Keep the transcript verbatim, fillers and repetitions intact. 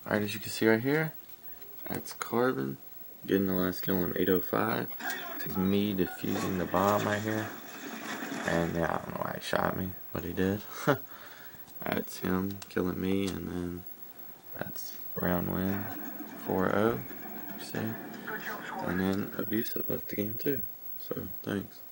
Alright, as you can see right here, that's Carbon getting the last kill on eight oh five. This is me defusing the bomb right here. And yeah, I don't know why he shot me, but he did. That's him killing me, and then that's round win four oh. See? And then Abusive left the game too. So, thanks.